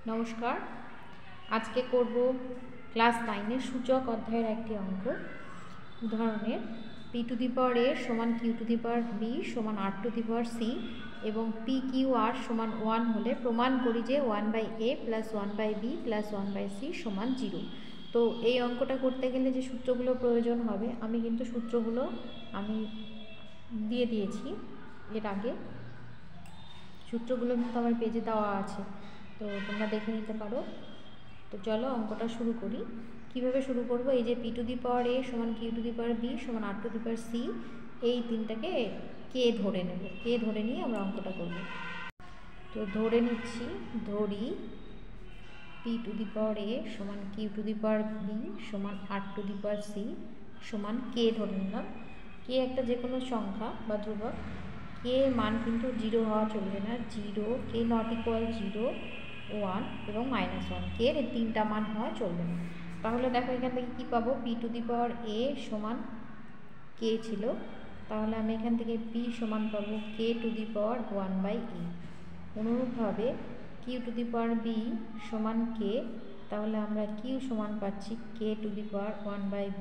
নমস্কার। আজকে করব ক্লাস 9 এর সূচক অধ্যায়ের একটি অঙ্ক। উদাহরণের p to the power a সমান q to the power b সমান r to the power c এবং p q r সমান 1 হলে প্রমাণ করি যে 1/a plus 1/b plus 1/c সমান 0। তো এই অঙ্কটা করতে গেলে যে সূত্রগুলো প্রয়োজন হবে আমি কিন্তু সূত্রগুলো দিয়ে দিয়েছি এর আগে। সূত্রগুলো কিন্তু আমার পেজে দেওয়া আছে, তো তোমরা দেখে নিতে পারো। তো চলো অঙ্কটা শুরু করি। কিভাবে শুরু করব? এই যে p to the power a সমান q to the power b সমান r to the power c, এই তিনটাকে k ধরে নেব। k ধরে নিয়ে আমরা অঙ্কটা করব। তো ধরে নিচ্ছি, ধরি p to the power a সমান q to the power b সমান r to the power c সমান k ধরে নিলাম। k একটা যে কোনো সংখ্যা বা ধ্রুবক, k এর মান কিন্তু 0 হওয়া চলবে না। 0, k নট ইকুয়াল 0, 1 এবং -1, k এর তিনটা মান হওয়া চলবে না। তাহলে দেখো এখান থেকে কি পাবো? p to the power a সমান k ছিল, তাহলে আমি এখান থেকে p সমান পাবো k to the power 1/a। অনুরূপভাবে q to the power b সমান k, তাহলে আমরা q সমান পাচ্ছি k to the power 1/b।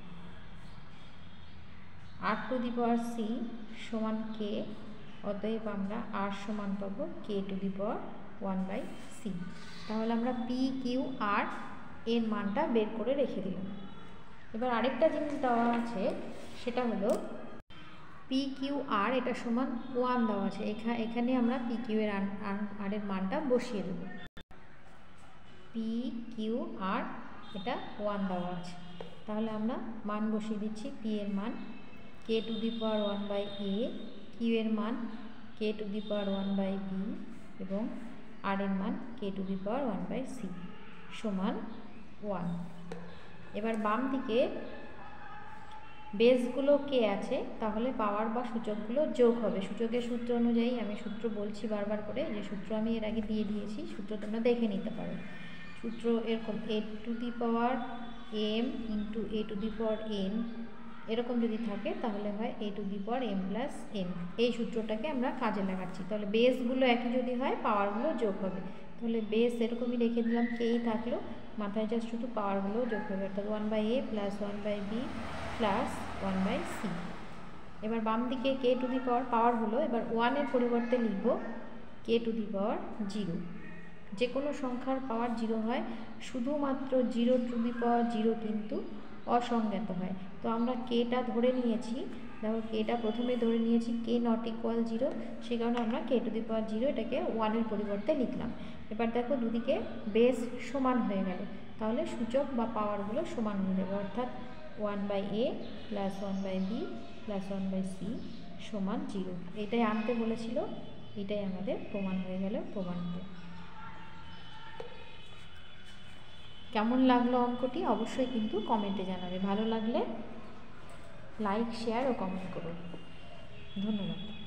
r to the power c সমান k, অতএব আমরা r সমান পাবো k to the power 1/c। তাহলে আমরা p q r এর মানটা বের করে রেখে দিলাম। এবার আরেকটা জিনিস দেওয়া আছে, সেটা হলো p q r এটা সমান 1 দেওয়া আছে। এখানে আমরা p q এর r এর মানটা বসিয়ে দেব। p q r এটা 1 দেওয়া আছে, তাহলে আমরা মান বসিয়ে দিচ্ছি। p এর মান k to the power 1/a, q এর মান k to the power 1/b এবং r এর মান k to the power 1/c সমান 1। এবার বাম দিকে বেসগুলো k আছে, তাহলে পাওয়ার বা সূচকগুলো যোগ হবে। সূচকের সূত্র অনুযায়ী আমি সূত্র বলছি বারবার করে, যে সূত্র আমি এর আগে দিয়ে দিয়েছি, সূত্র তোমরা দেখে নিতে পারো। সূত্র এরকম a to the power m ইন্টু a to the power n, এরকম যদি থাকে তাহলে হয় a to the power m plus n। এই সূত্রটাকে আমরা কাজে লাগাচ্ছি। তাহলে বেসগুলো একই যদি হয় পাওয়ারগুলো যোগ হবে। তাহলে বেস এরকমই রেখে দিলাম, কেই থাকলো, মাথায় জাস্ট শুধু পাওয়ারগুলো যোগ হবে, অর্থাৎ 1/a plus 1/b plus 1/c। এবার বাম দিকে k টু দি পাওয়ার হলো, এবার 1 এর পরিবর্তে লিখব k টু দি পাওয়ার 0। যে কোনো সংখ্যার পাওয়ার 0 হয়, শুধুমাত্র 0 টু দি পাওয়ার 0 কিন্তু অসংজ্ঞাত হয়। তো আমরা কেটা ধরে নিয়েছি, দেখো কেটা প্রথমে ধরে নিয়েছি k নট ইকুয়াল 0, সেই কারণে আমরা k টু দি পাওয়ার 0 এটাকে 1 এর পরিবর্তে লিখলাম। এবার দেখো দুদিকে বেস সমান হয়ে গেল, তাহলে সূচক বা পাওয়ারগুলো সমান হয়ে যাবে, অর্থাৎ 1/a plus 1/b plus 1/c সমান 0। এটাই আনতে বলেছিল, এটাই আমাদের প্রমাণ হয়ে গেল, প্রমাণিত। কেমন লাগলো অঙ্কটি অবশ্যই কিন্তু কমেন্টে জানাবে। ভালো লাগলে লাইক, শেয়ার ও কমেন্ট করুন। ধন্যবাদ।